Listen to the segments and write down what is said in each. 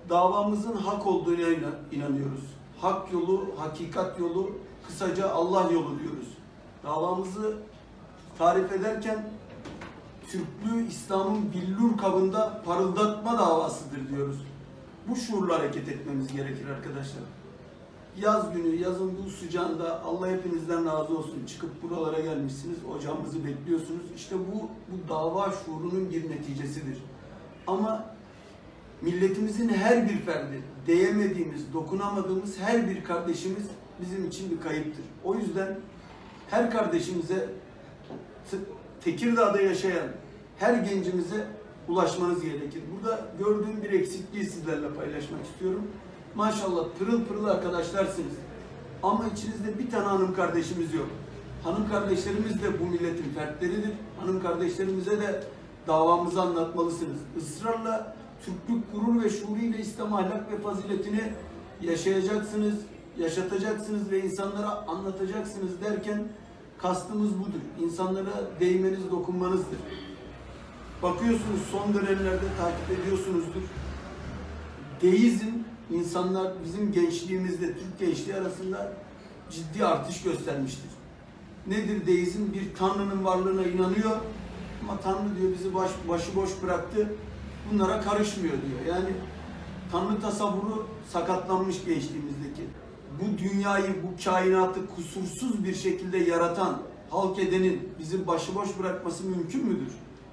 davamızın hak olduğuna inanıyoruz. Hak yolu, hakikat yolu, kısaca Allah yolu diyoruz. Davamızı tarif ederken Türklüğü İslam'ın billur kabında parıldatma davasıdır diyoruz. Bu şuurla hareket etmemiz gerekir arkadaşlar. Yaz günü, yazın bu sıcağında Allah hepinizden razı olsun. Çıkıp buralara gelmişsiniz, hocamızı bekliyorsunuz. İşte bu dava şuurunun bir neticesidir. Ama milletimizin her bir ferdi, değemediğimiz, dokunamadığımız her bir kardeşimiz bizim için bir kayıptır. O yüzden her kardeşimize, Tekirdağ'da yaşayan her gencimize ulaşmanız gerekir. Burada gördüğüm bir eksikliği sizlerle paylaşmak istiyorum. Maşallah pırıl pırıl arkadaşlarsınız. Ama içinizde bir tane hanım kardeşimiz yok. Hanım kardeşlerimiz de bu milletin fertleridir. Hanım kardeşlerimize de davamızı anlatmalısınız. Israrla Türklük gurur ve şuuruyla İslam ahlak ve faziletini yaşayacaksınız, yaşatacaksınız ve insanlara anlatacaksınız derken kastımız budur. İnsanlara değmeniz, dokunmanızdır. Bakıyorsunuz son dönemlerde takip ediyorsunuzdur. Deizm insanlar bizim gençliğimizde, Türk gençliği arasında ciddi artış göstermiştir. Nedir deizm? Bir Tanrı'nın varlığına inanıyor ama Tanrı diyor bizi başıboş bıraktı, bunlara karışmıyor diyor. Yani Tanrı tasavvuru sakatlanmış gençliğimizdeki. Bu dünyayı, bu kainatı kusursuz bir şekilde yaratan, halk edenin bizi başıboş bırakması mümkün müdür?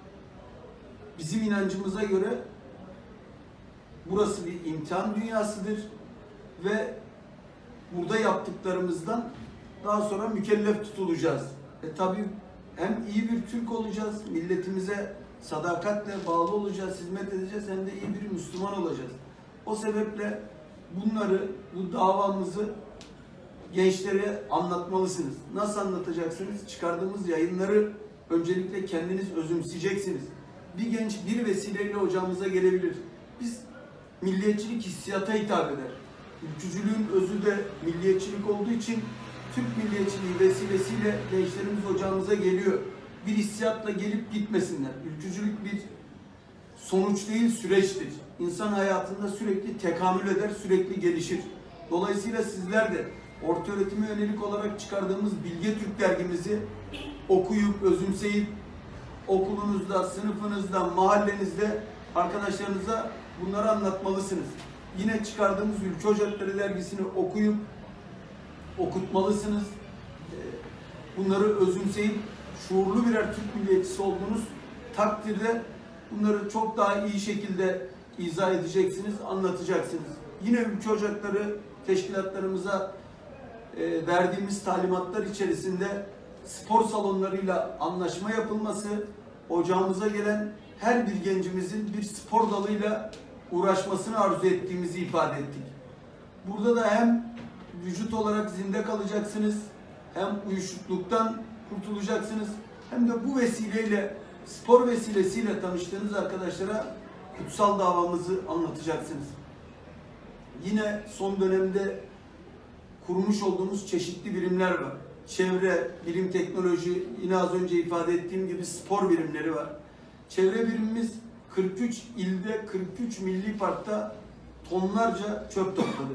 Bizim inancımıza göre burası bir imtihan dünyasıdır ve burada yaptıklarımızdan daha sonra mükellef tutulacağız. Tabii hem iyi bir Türk olacağız, milletimize sadakatle bağlı olacağız, hizmet edeceğiz, hem de iyi bir Müslüman olacağız. O sebeple bunları, bu davamızı gençlere anlatmalısınız. Nasıl anlatacaksınız? Çıkardığımız yayınları öncelikle kendiniz özümseyeceksiniz. Bir genç bir vesileyle hocamıza gelebilir. Biz milliyetçilik hissiyata hitap eder. Ülkücülüğün özü de milliyetçilik olduğu için Türk milliyetçiliği vesilesiyle gençlerimiz hocamıza geliyor. Bir hissiyatla gelip gitmesinler. Ülkücülük bir sonuç değil, süreçtir. İnsan hayatında sürekli tekamül eder, sürekli gelişir. Dolayısıyla sizler de ortaöğretime yönelik olarak çıkardığımız Bilge Türk dergimizi okuyup, özümseyip okulunuzda, sınıfınızda, mahallenizde arkadaşlarınıza bunları anlatmalısınız. Yine çıkardığımız Ülke Ocakları dergisini okuyup okutmalısınız. Bunları özümseyip şuurlu birer Türk milliyetçisi olduğunuz takdirde bunları çok daha iyi şekilde izah edeceksiniz, anlatacaksınız. Yine Ülke Ocakları teşkilatlarımıza verdiğimiz talimatlar içerisinde spor salonlarıyla anlaşma yapılması, ocağımıza gelen her bir gencimizin bir spor dalıyla uğraşmasını arzu ettiğimizi ifade ettik. Burada da hem vücut olarak zinde kalacaksınız, hem uyuşukluktan kurtulacaksınız, hem de bu vesileyle, spor vesilesiyle tanıştığınız arkadaşlara kutsal davamızı anlatacaksınız. Yine son dönemde kurmuş olduğumuz çeşitli birimler var. Çevre, bilim, teknoloji, yine az önce ifade ettiğim gibi spor birimleri var. Çevre birimimiz 43 ilde, 43 milli parkta tonlarca çöp topladı.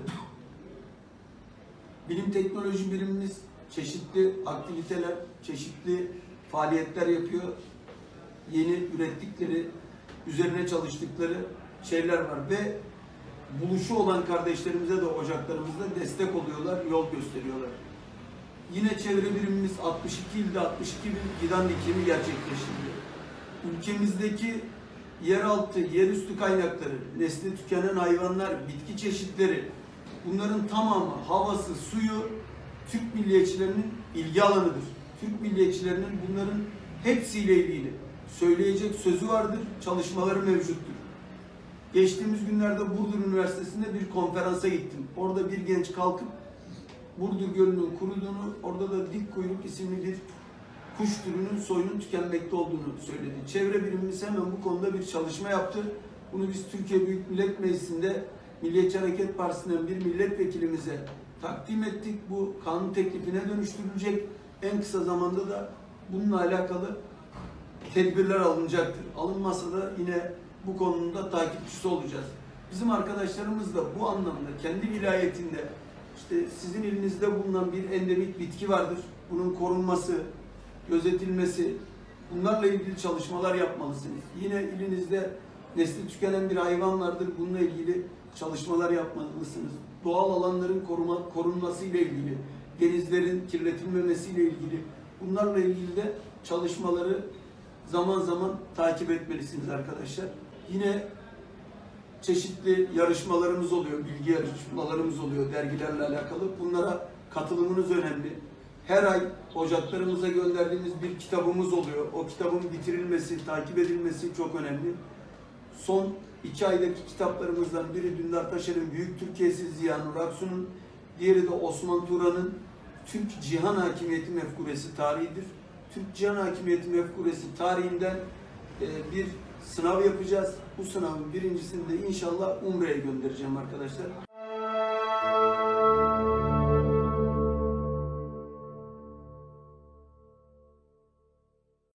Bilim teknoloji birimimiz çeşitli aktiviteler, çeşitli faaliyetler yapıyor. Yeni ürettikleri, üzerine çalıştıkları şeyler var ve buluşu olan kardeşlerimize de ocaklarımızda destek oluyorlar, yol gösteriyorlar. Yine çevre birimimiz 62 ilde 62 bin fidan dikimi gerçekleştiriyor. Ülkemizdeki yeraltı, yerüstü kaynakları, nesli tükenen hayvanlar, bitki çeşitleri, bunların tamamı, havası, suyu Türk milliyetçilerinin ilgi alanıdır. Türk milliyetçilerinin bunların hepsiyle ilgili söyleyecek sözü vardır, çalışmaları mevcuttur. Geçtiğimiz günlerde Burdur Üniversitesi'nde bir konferansa gittim. Orada bir genç kalkıp Burdur Gölü'nün kuruduğunu, orada da dik kuyruk isimli bir kuş türünün soyunun tükenmekte olduğunu söyledi. Çevre birimimiz hemen bu konuda bir çalışma yaptı. Bunu biz Türkiye Büyük Millet Meclisi'nde Milliyetçi Hareket Partisi'nden bir milletvekilimize takdim ettik. Bu kanun teklifine dönüştürülecek. En kısa zamanda da bununla alakalı tedbirler alınacaktır. Alınmazsa da yine bu konunun da takipçisi olacağız. Bizim arkadaşlarımız da bu anlamda kendi vilayetinde işte sizin elinizde bulunan bir endemik bitki vardır. Bunun korunması, gözetilmesi, bunlarla ilgili çalışmalar yapmalısınız. Yine ilinizde nesli tükenen bir hayvan vardır. Bununla ilgili çalışmalar yapmalısınız. Doğal alanların korunması ile ilgili, denizlerin kirletilmemesi ile ilgili, bunlarla ilgili de çalışmaları zaman zaman takip etmelisiniz arkadaşlar. Yine çeşitli yarışmalarımız oluyor, bilgi yarışmalarımız oluyor dergilerle alakalı. Bunlara katılımınız önemli. Her ay ocaklarımıza gönderdiğimiz bir kitabımız oluyor. O kitabın bitirilmesi, takip edilmesi çok önemli. Son 2 aydaki kitaplarımızdan biri Dündar Taşer'in Büyük Türkiye'si Ziya Nur Aksu'nun, diğeri de Osman Turan'ın Türk Cihan Hakimiyeti Mefkuresi tarihidir. Türk Cihan Hakimiyeti Mefkuresi tarihinden bir sınav yapacağız. Bu sınavın birincisini de inşallah Umre'ye göndereceğim arkadaşlar.